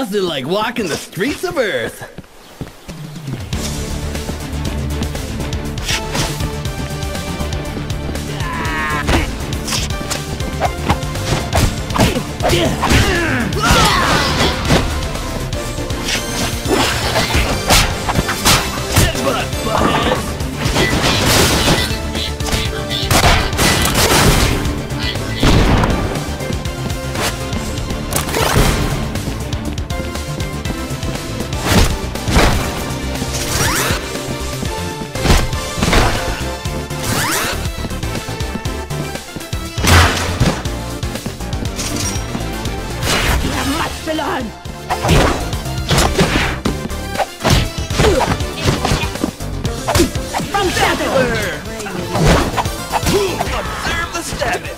Nothing like walking the streets of Earth. Headbutt, buttheads. Observe the stabbing.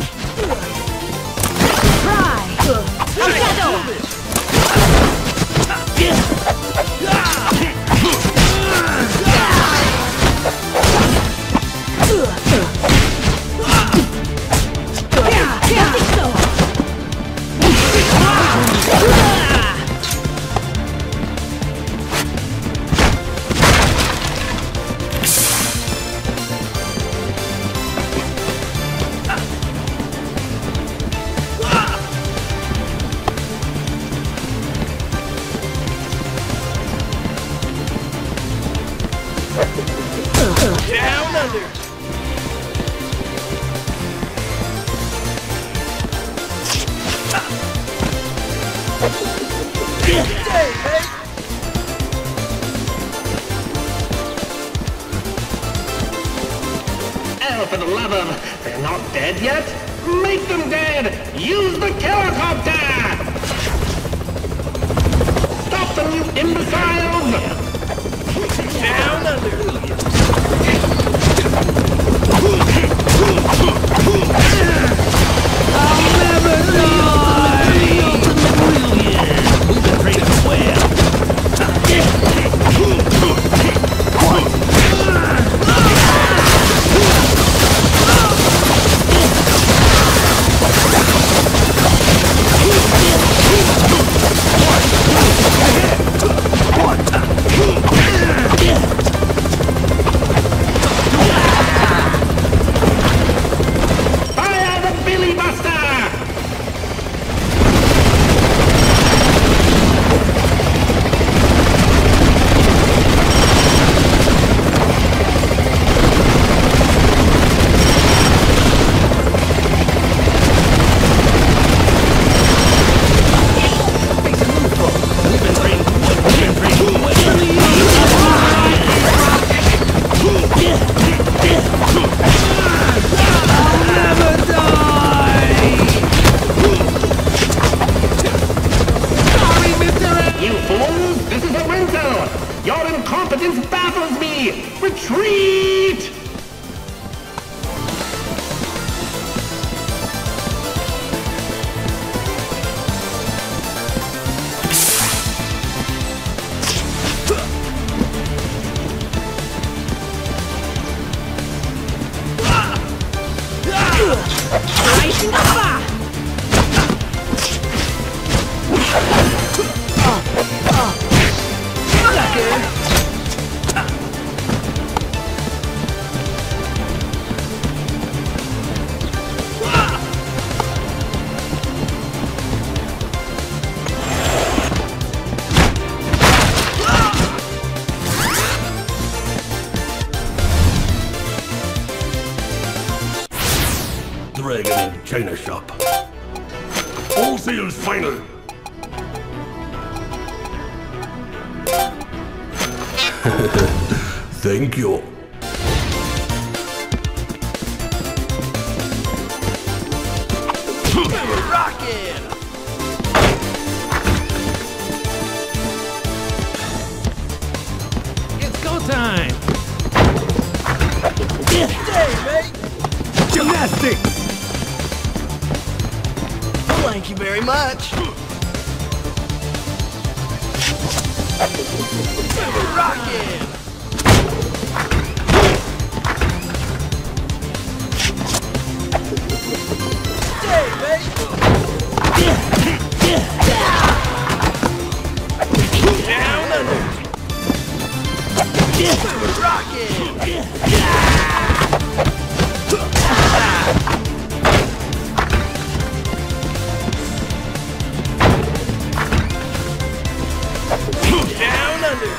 Down under. Oh, for the love of... They're not dead yet? Make them dead! Use the helicopter! Stop them, you imbeciles! Down under. I'll never die! We've been training well. Your incompetence baffles me! Retreat! Rising up! Dragon in China shop. All sales final. Thank you. Rockin'! It's go time! Hey, mate! Gymnastics! Thank you very much. Rockin'! Hey, mate! Down under.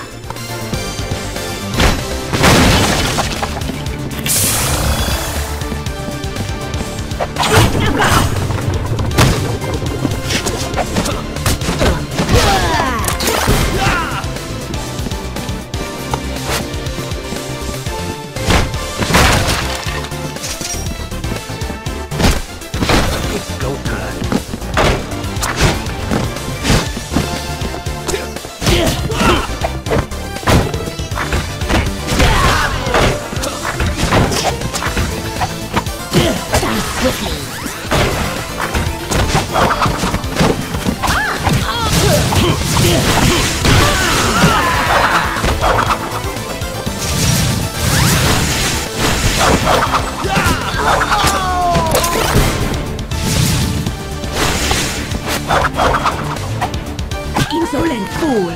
Insolent fool!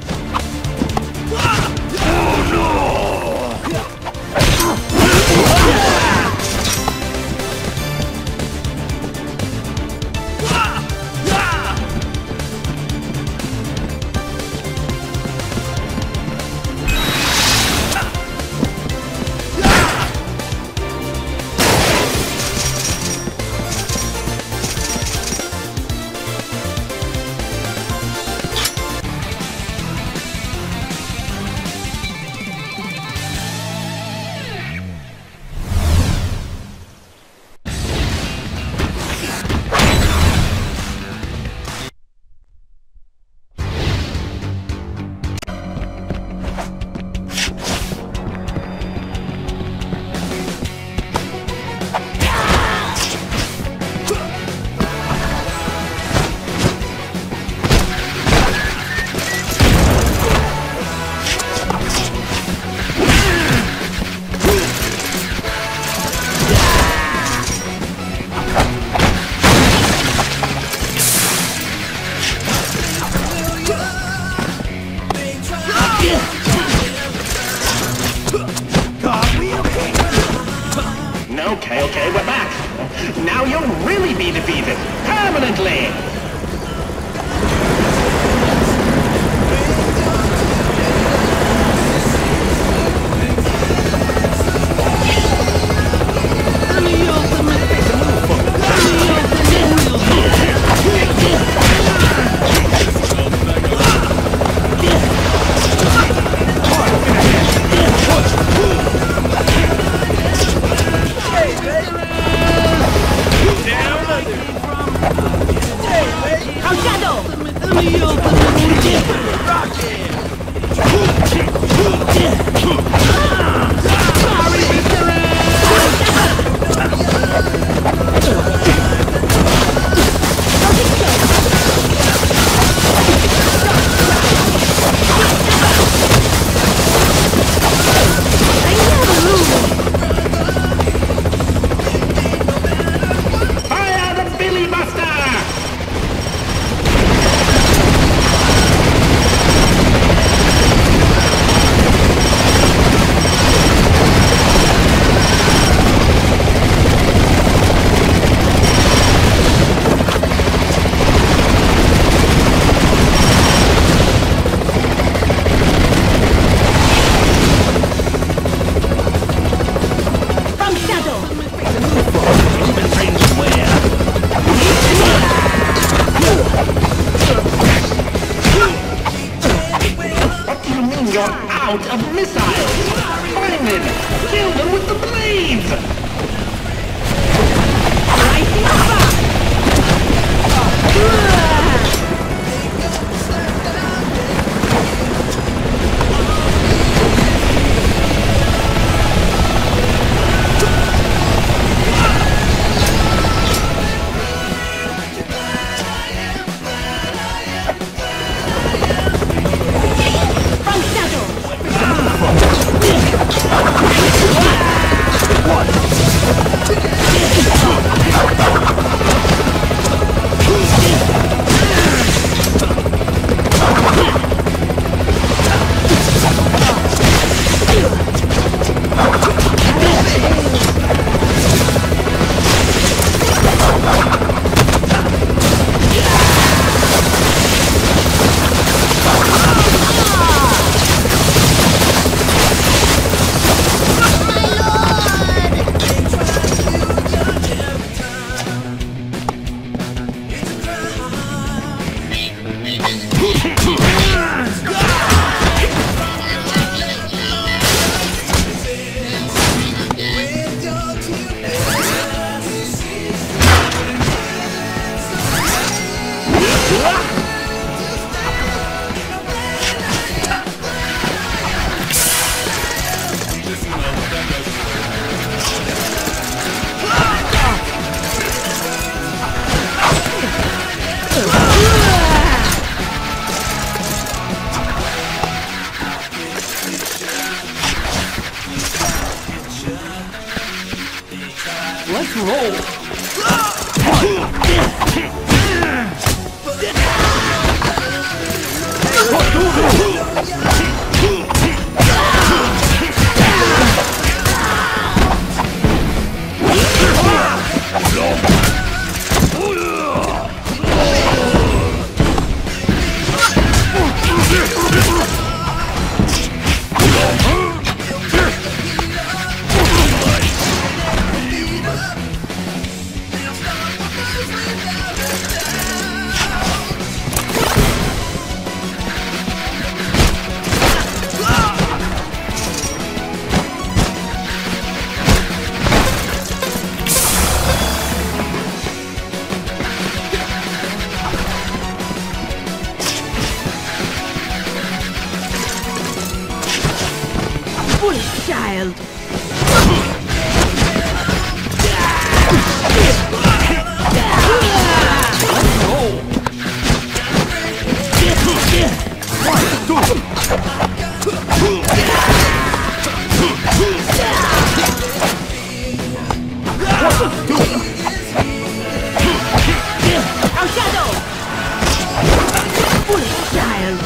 Okay, we're back. Now you'll really be defeated. Permanently. You're out of missiles! Find them! Kill them with the blades! Rising up! What? Let's roll. Foolish child. Our shadow. Foolish child.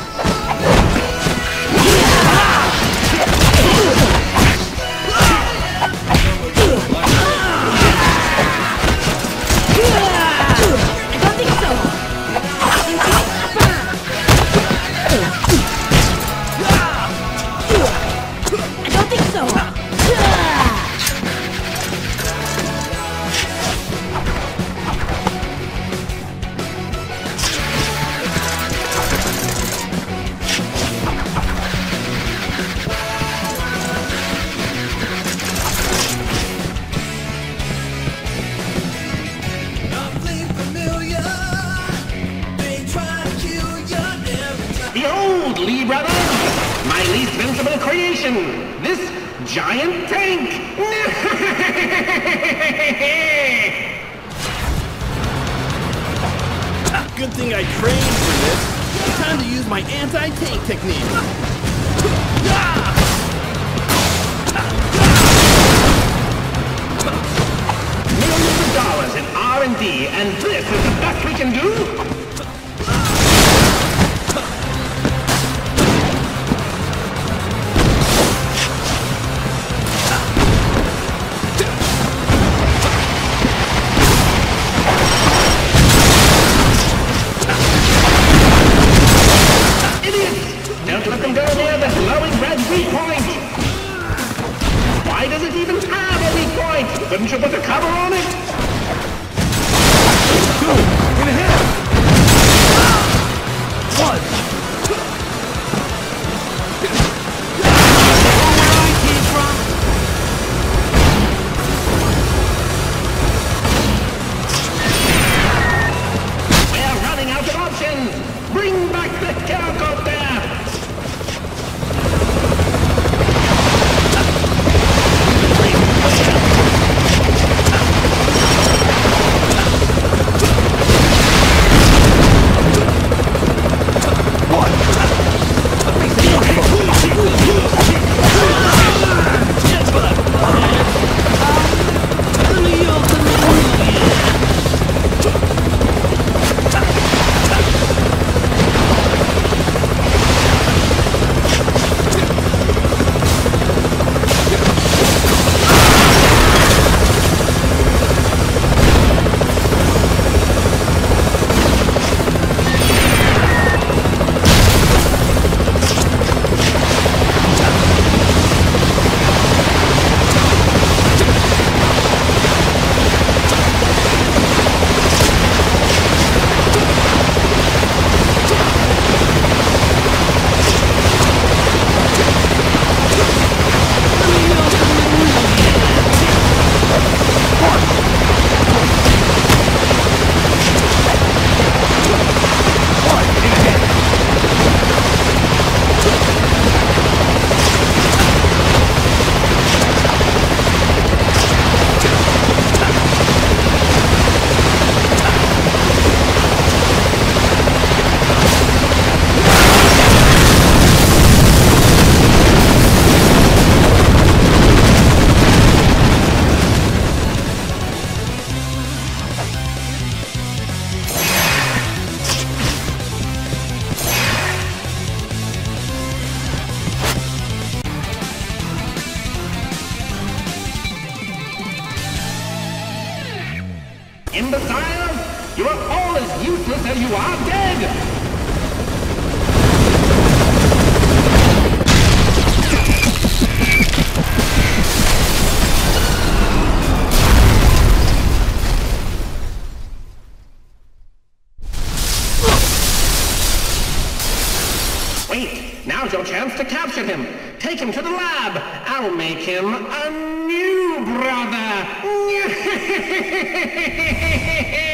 Behold, Lee brothers, my least vincible creation, this giant tank. Good thing I trained for this. Time to use my anti-tank technique. Millions of dollars in R&D, and this is the best we can do? Don't let them go near the glowing red weak point! Why does it even have a weak point? Couldn't you put a cover on it? In ahead! One! Where I came from. We're running out of options! Bring back the helicopter! Imbeciles! You are all as useless as you are dead! Wait, now's your chance to capture him. Take him to the lab. I'll make him a new brother.